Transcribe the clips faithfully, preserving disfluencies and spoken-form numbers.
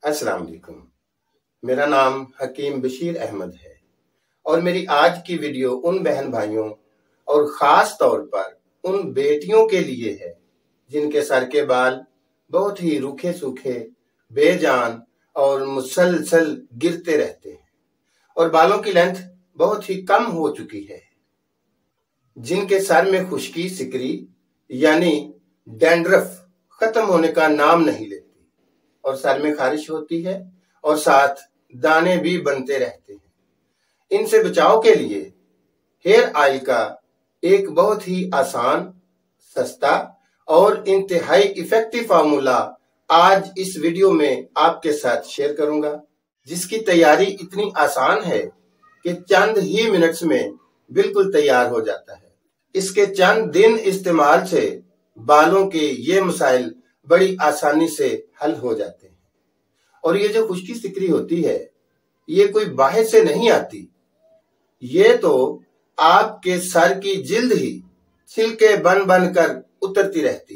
अस्सलाम वालेकुम। मेरा नाम हकीम बशीर अहमद है और मेरी आज की वीडियो उन बहन भाइयों और ख़ास तौर पर उन बेटियों के लिए है जिनके सर के बाल बहुत ही रूखे सूखे, बेजान और मुसलसल गिरते रहते हैं और बालों की लेंथ बहुत ही कम हो चुकी है, जिनके सर में खुश्की सिकरी यानी डैंड्रफ खत्म होने का नाम नहीं लेती और सर में खारिश होती है और साथ दाने भी बनते रहते हैं। इनसे बचाव के लिए हेयर ऑयल का एक बहुत ही आसान, सस्ता और इंतहाई इफेक्टिव फार्मूला आज इस वीडियो में आपके साथ शेयर करूंगा, जिसकी तैयारी इतनी आसान है कि चंद ही मिनट्स में बिल्कुल तैयार हो जाता है। इसके चंद दिन इस्तेमाल से बालों के ये मसाइल बड़ी आसानी से हल हो जाते हैं और ये जो खुश्की सिकरी होती है ये कोई बाहर से नहीं आती, ये तो आपके सर की जिल्द ही छिलके बन बन कर उतरती रहती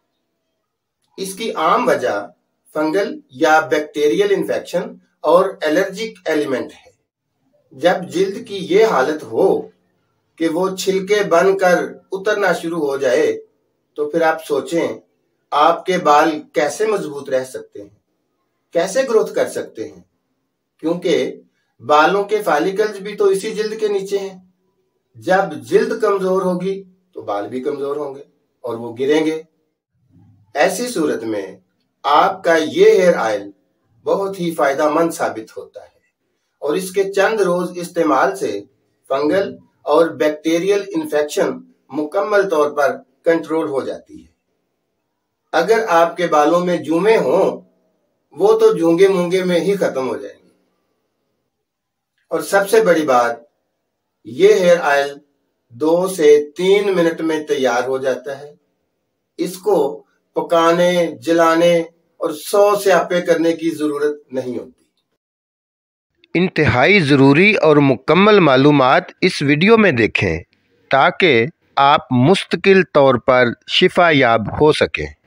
है। इसकी आम वजह फंगल या बैक्टीरियल इन्फेक्शन और एलर्जिक एलिमेंट है। जब जिल्द की ये हालत हो कि वो छिलके बनकर उतरना शुरू हो जाए तो फिर आप सोचें आपके बाल कैसे मजबूत रह सकते हैं, कैसे ग्रोथ कर सकते हैं, क्योंकि बालों के फॉलिकल्स भी तो इसी जिल्द के नीचे हैं। जब जिल्द कमजोर होगी तो बाल भी कमजोर होंगे और वो गिरेंगे। ऐसी सूरत में आपका ये हेयर ऑयल बहुत ही फायदेमंद साबित होता है और इसके चंद रोज इस्तेमाल से फंगल और बैक्टीरियल इन्फेक्शन मुकम्मल तौर पर कंट्रोल हो जाती है। अगर आपके बालों में जूमे हों वो तो जूंगे मूंगे में ही खत्म हो जाएंगे। और सबसे बड़ी बात, ये हेयर ऑयल दो से तीन मिनट में तैयार हो जाता है। इसको पकाने, जलाने और सौ स्यापे करने की जरूरत नहीं होती। इंतहाई ज़रूरी और मुकम्मल मालूमात इस वीडियो में देखें ताकि आप मुस्तकिल तौर पर शिफा याब हो सकें।